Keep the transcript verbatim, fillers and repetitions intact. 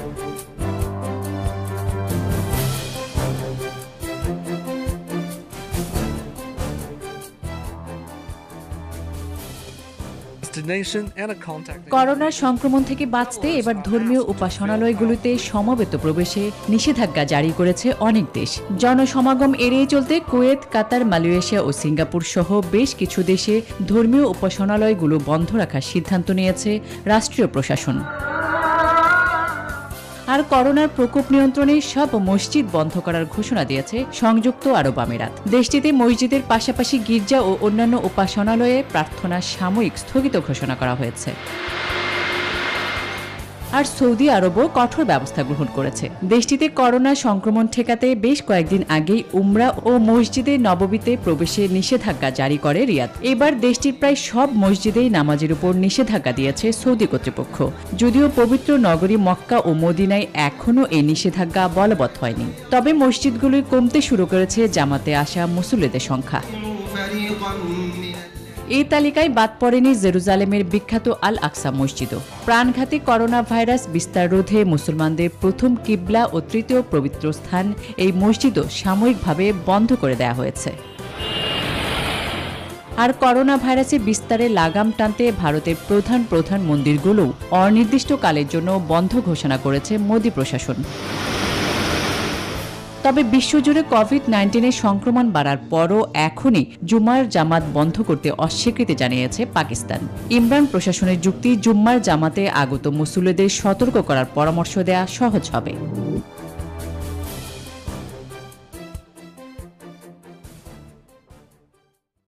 করোনার সংক্রমণ থেকে বাঁচতে এবার ধর্মীয় উপাসনালয়গুলোতে সমবেত প্রবেশে নিষেধাজ্ঞা জারি করেছে অনেক দেশ। জনসমাগম এড়িয়ে চলতে কুয়েত, কাতার, মালয়েশিয়া ও সিঙ্গাপুর সহ বেশ কিছু দেশে ধর্মীয় উপাসনালয়গুলো বন্ধ রাখার সিদ্ধান্ত নিয়েছে রাষ্ট্রীয় প্রশাসন। আর করোনার প্রকোপ নিয়ন্ত্রণে সব মসজিদ বন্ধ করার ঘোষণা দিয়েছে সংযুক্ত আরব আমিরাত। দেশটিতে মসজিদের পাশাপাশি গির্জা ও অন্যান্য উপাসনালয়ে প্রার্থনা সাময়িক স্থগিত ঘোষণা করা হয়েছে। আর সৌদি আরবও কঠোর ব্যবস্থা গ্রহণ করেছে। দেশটিতে করোনা সংক্রমণ ঠেকাতে বেশ কয়েকদিন আগেই উমরা ও মসজিদে নববীতে প্রবেশে নিষেধাজ্ঞা জারি করে রিয়াদ। এবার দেশটির প্রায় সব মসজিদেই নামাজের উপর নিষেধাজ্ঞা দিয়েছে সৌদি কর্তৃপক্ষ। যদিও পবিত্র নগরী মক্কা ও মদিনায় এখনও এই নিষেধাজ্ঞা বলবৎ হয়নি। তবে মসজিদগুলোয় কমতে শুরু করেছে জামাতে আসা মুসল্লিদের সংখ্যা। এই তালিকায় বাদ পড়েনি জেরুজালেমের বিখ্যাত আল আকসা মসজিদও। প্রাণঘাতী করোনা ভাইরাস বিস্তার রোধে মুসলমানদের প্রথম কিবলা ও তৃতীয় পবিত্র স্থান এই মসজিদও সাময়িকভাবে বন্ধ করে দেওয়া হয়েছে। আর করোনা ভাইরাসের বিস্তারে লাগাম টানতে ভারতের প্রধান প্রধান মন্দিরগুলোও অনির্দিষ্টকালের জন্য বন্ধ ঘোষণা করেছে মোদি প্রশাসন। তবে বিশ্বজুড়ে কোভিড নাইন্টিনের সংক্রমণ বাড়ার পরও এখনই জুমার জামাত বন্ধ করতে অস্বীকৃতি জানিয়েছে পাকিস্তান। ইমরান প্রশাসনের যুক্তি, জুম্মার জামাতে আগত মুসল্লিদের সতর্ক করার পরামর্শ দেয়া সহজ হবে।